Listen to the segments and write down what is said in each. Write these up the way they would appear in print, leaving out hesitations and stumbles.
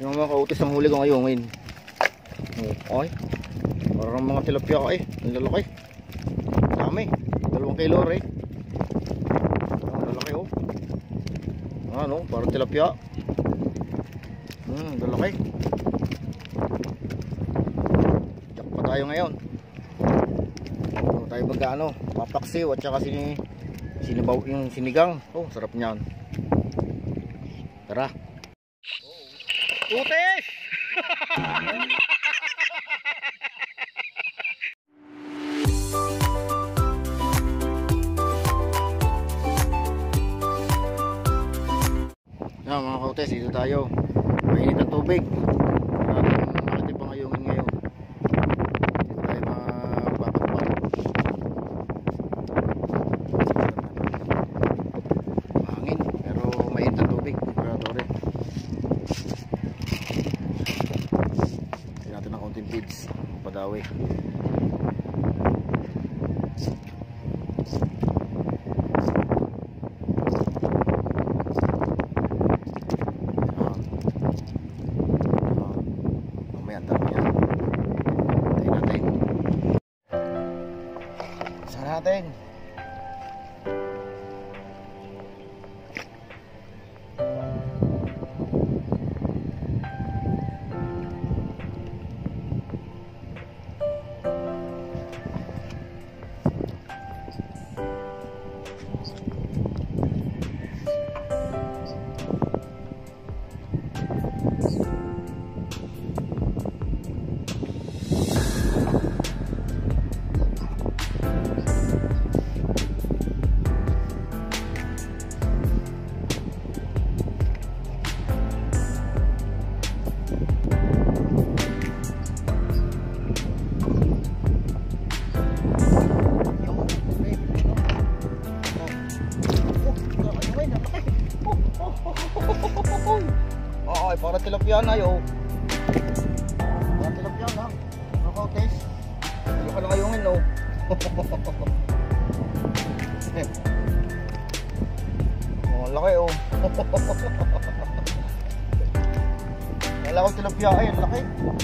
Yung mga kautis ang huli ko ngayongin. Ay, parang mga tilapia ka ang lalaki. Dami, 2 kilo rin. Ang lalaki ano, parang tilapia. Lalaki. Diyak pa tayo ngayon. Tayo magkano, papaksiw at saka sinibaw yung sinigang. Sarap niyan. Tara. Utis! Mga kautes, dito tayo. Mainit ang tubig. Makatip pa ngayongin ngayon. Dito tayo mapapagpag. Mahangin, pero mainit ang tubig. Temperature. Tignan natin ng konting feeds. Padawi. Natin. Ay, para tilapia na yo. Para tilapia na. Ano ka taste? Ano ka na ngayongin no? Laki Kala ko tilapia laki.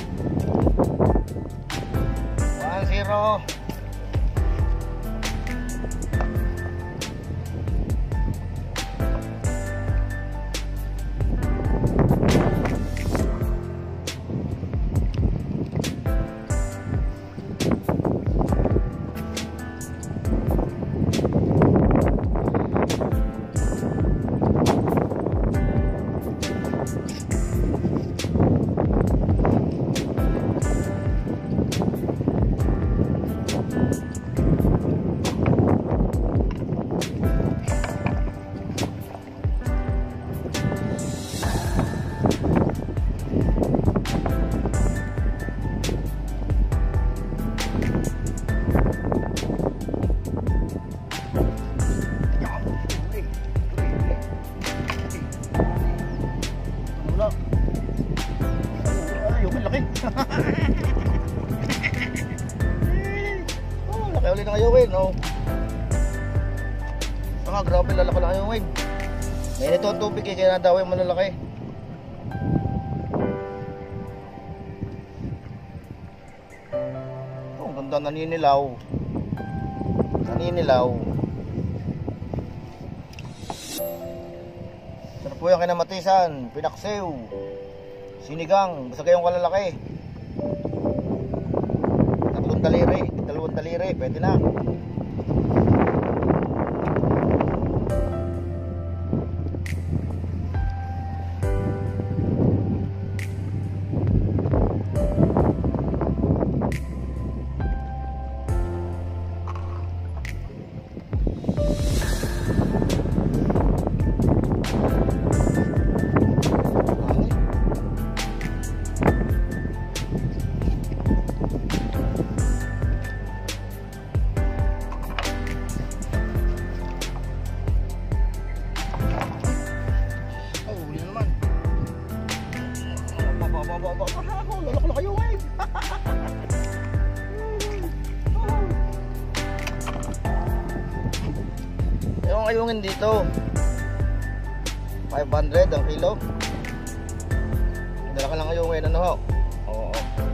1-0. Laki ulit ng ayungin grabe lalaki ng ayungin. Mainit ang tubig kaya nadawin malalaki. Ang ganda naninilaw. Sarap po yung kinamatisan, pinaksiw, sinigang, basta kayong kalalaki. 2 daliri, pwede na. Lalaki kayo yung ayungin dito 500 ang kilo. Dala Laki lang ayungin, ano ho? Oo.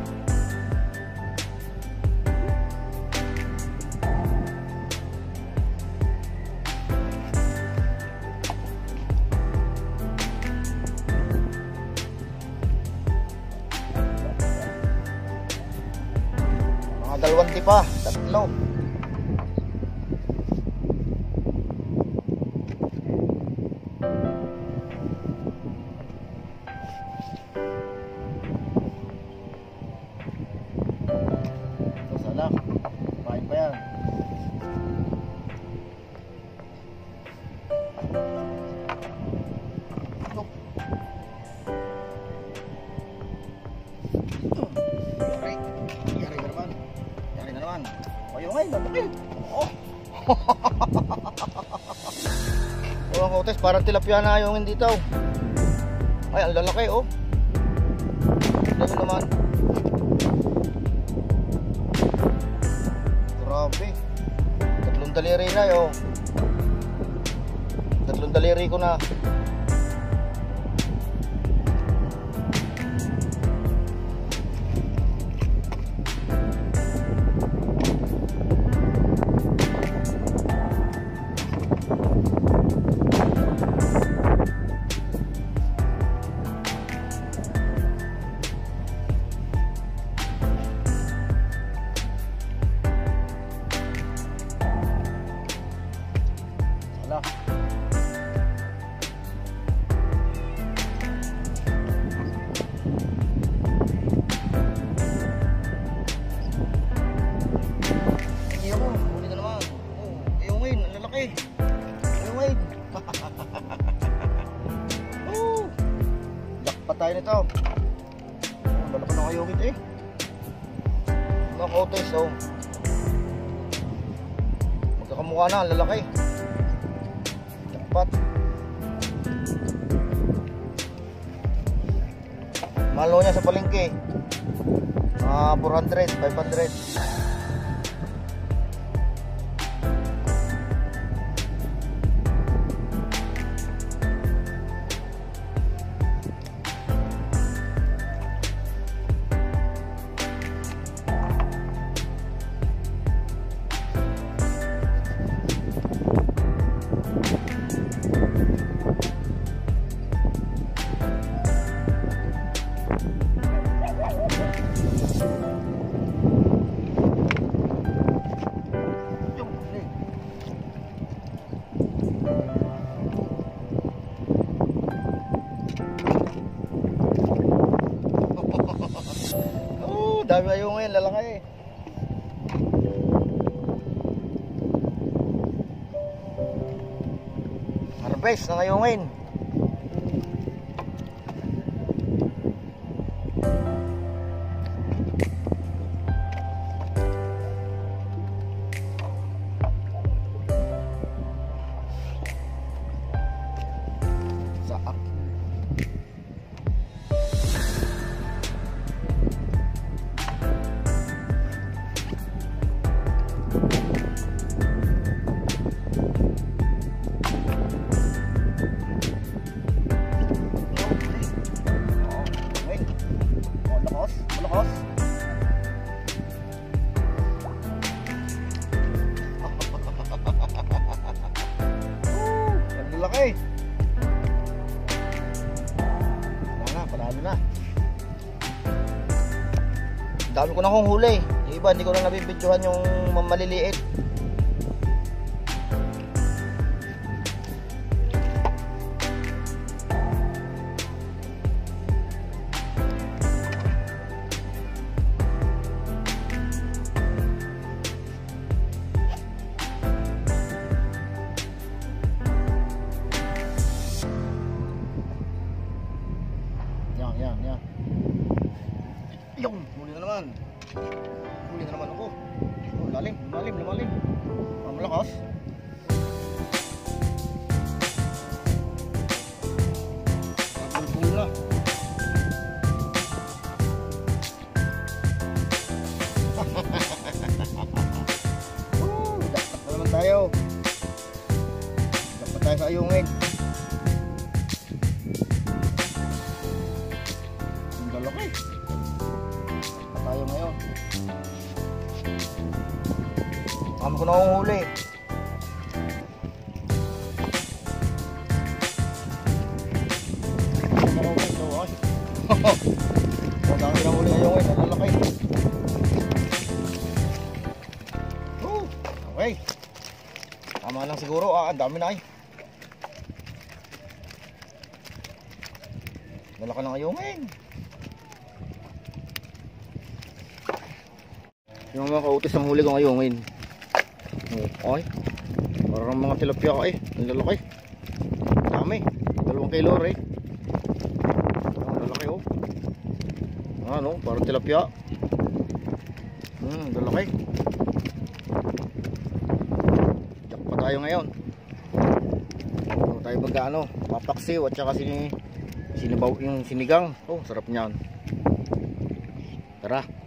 Mga 2 pa, 3. Kain pa yan. Yari na naman. Yari na naman. Ayungin, lalaki. Oh. Walang kotes, parang tilapia na ayungin dito. Ay, ang lalaki oh. Dami naman. Grabe. 3 daliri na yo. 3 daliri ko na. Wala. Iyo mo, huli na naman. Oh, ayungin, ang lalaki. Ayungin. Oh. Jackpot tayo nito. Dala pa ng ayungin eh. Mga kotes oh. Magkakamukha na, ang lalaki. Jackpot. Malo niya sa palengke. 400, 500. Dami ayungin, lalaki. Harvest ng ayungin. Saak. Malakas. Ang lalaki. Panalo na. Dami ko na kong huli. Yung iba hindi ko na nabibidyohan yung maliliit. Yan. Yung, huli na naman. Huli na naman ako. Oh, lalim. Malakas. Pagpul na. Dapat na naman tayo. Dapat tayo sa ayungin. lalaki. Pa tayo ngayon. Kami ko na akong huli. Ang dami na huli ngayon, ang lalaki. Okay. Tama lang siguro, ang dami na ay. Lalaki ng ayungin. Yung mga kautis ang huli kong ayungin. Ay, parang mga tilapia ka eh. Ang lalaki. Dami. 2 kilo eh. Ang lalaki oh. Ano, parang tilapia. Lalaki. Diyak pa tayo ngayon. Tayo magkano, papaksiw at saka sinibaw yung sinigang. Oh, sarap niyan. Tara.